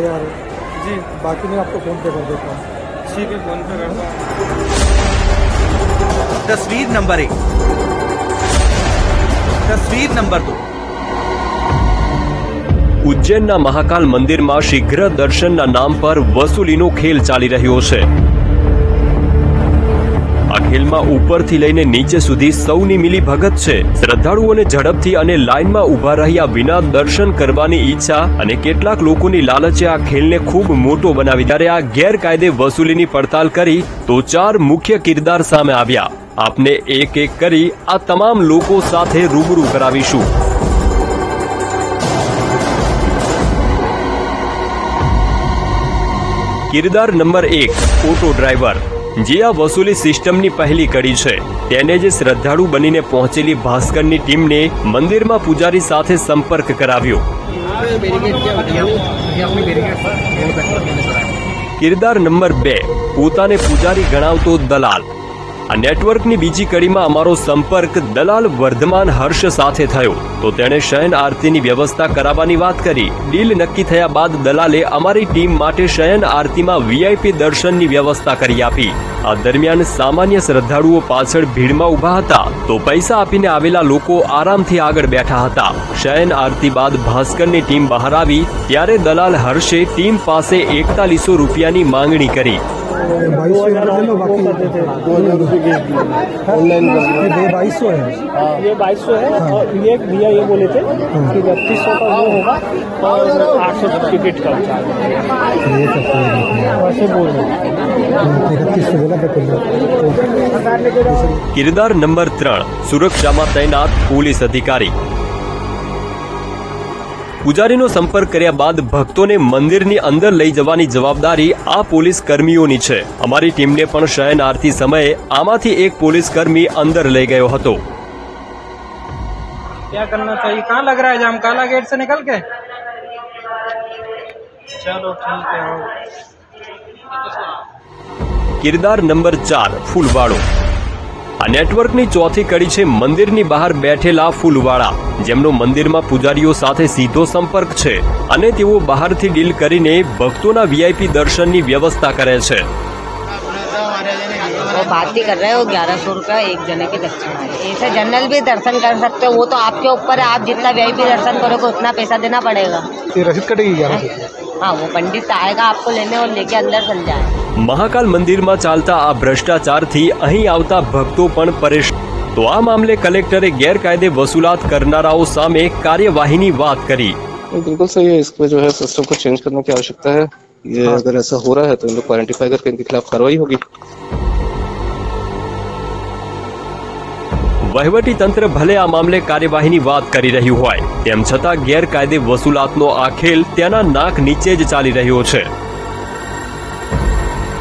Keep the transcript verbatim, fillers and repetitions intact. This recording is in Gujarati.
हजार है जी, बाकी मैं आपको फोन पे कर देता हूँ। ठीक है, फोन पे करता हूँ। तस्वीर नंबर एक, तस्वीर नंबर दो। ઉજ્જૈનના મહાકાલ મંદિરમાં શીઘ્ર દર્શનના નામ પર વસૂલીનો ખેલ ચાલી રહ્યો છે। આ ખેલમાં ઉપરથી લઈને નીચે સુધી સૌની મિલી ભગત છે। શ્રદ્ધાળુઓને ઝડપથી અને લાઇનમાં ઊભા રહ્યા વિના દર્શન કરવાની ઈચ્છા અને કેટલાક લોકોની લાલચે આ ખેલને ખૂબ મોટો બનાવી ત્યારે આ ગેરકાયદે વસૂલીની પડતાલ કરી તો ચાર મુખ્ય કિરદાર સામે આવ્યા। આપને એક એક કરી આ તમામ લોકો સાથે રૂબરૂ કરાવીશું। કિરદાર નંબર એક, ઓટો ડ્રાઈવર, જે આ વસૂલી સિસ્ટમની પહેલી કડી છે। તેને જે શ્રદ્ધાળુ બનીને પહોંચેલી ભાસ્કરની ટીમને મંદિરમાં પૂજારી સાથે સંપર્ક કરાવ્યો। કિરદાર નંબર બે, પોતાને પૂજારી ગણાવતો દલાલ। આ નેટવર્કની બીજી કડીમાં અમારો સંપર્ક દલાલ વર્ધમાન હર્ષ સાથે થયો તો તેણે શયન આરતીની વ્યવસ્થા કરાવવાની વાત કરી। ડીલ નક્કી થયા બાદ દલાલે અમારી ટીમ માટે શયન આરતીમાં વીઆઈપી દર્શનની વ્યવસ્થા કરી આપી। આ દરમિયાન સામાન્ય શ્રદ્ધાળુઓ પાછળ ભીડમાં ઊભા હતા તો પૈસા આપીને આવેલા લોકો આરામથી આગળ બેઠા હતા। શયન આરતી બાદ ભાસ્કરની ટીમ બહાર આવી ત્યારે દલાલ હર્ષે ટીમ પાસે એકતાલીસો રૂપિયાની માંગણી કરી। बाईस सौ बाईस सौ है, ये बाईस सौ है और ये भैया ये बोले थे कि बत्तीस सौ का वो होगा और आठ सौ टिकट का चार्ज वैसे बोल रहे કિરદાર નંબર ત્રણ, સુરક્ષામાં તૈનાત પોલીસ અધિકારી। પૂજારીનો સંપર્ક કર્યા બાદ ભક્તોને મંદિરની અંદર લઈ જવાની જવાબદારી આ પોલીસ કર્મીઓની છે। અમારી ટીમને પણ શયન આરતી સમયે આમાંથી એક પોલીસ કર્મી અંદર લઈ ગયો હતો। क्या करना चाहिए? कहाँ लग रहा है जाम? काला गेट से निकल के चलो ठीक है। કિરદાર નંબર ચાર, ફૂલવાળો। આ નેટવર્કની ચોથી કડી છે મંદિરની બહાર બેઠેલા ફૂલવાળા, જેમનો મંદિરમાં પૂજારીઓ સાથે સીધો સંપર્ક છે અને તેઓ બહારથી ડીલ કરીને ભક્તોના વીઆઈપી દર્શનની વ્યવસ્થા કરે છે। वो बात ही कर रहे हो, ग्यारह सौ रुपया एक जने की दक्षिणा है। ऐसे जनरल भी दर्शन कर सकते हो, वो तो आपके ऊपर है, आप जितना वीआईपी दर्शन करोगे उतना पैसा देना पड़ेगा। रसीद कटेगी ग्यारह सौ। हाँ, वो पंडित आएगा आपको लेने और लेके अंदर चल जाए। મહાકાલ મંદિરમાં ચાલતા આ ભ્રષ્ટાચારથી અહીં આવતા ભક્તો પણ પરેશાન। તો આ મામલે કલેક્ટરે ગેરકાયદે વસૂલાત કરનારાઓ સામે કાર્યવાહીની વાત કરી। बिल्कुल सही है, इसमें जो है सिस्टम को चेंज करने की आवश्यकता है। ये अगर ऐसा हो रहा है तो इन लोग को आइडेंटिफाई करके इनके खिलाफ कार्रवाई होगी। વહીવટી તંત્ર ભલે આ મામલે કાર્યવાહીની વાત કરી રહ્યું હોય તેમ છતાં ગેરકાયદે વસૂલાતનો આ ખેલ તેના નાક નીચે જ ચાલી રહ્યો છે।